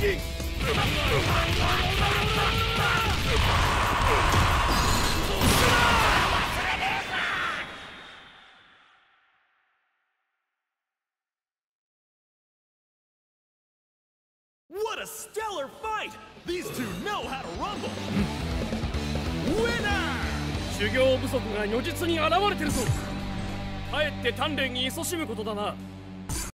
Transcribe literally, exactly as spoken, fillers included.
What a stellar fight! These two know how to rumble! Winner! 修行不足が如実に現れてるぞ。かえって鍛錬に勤しむことだな。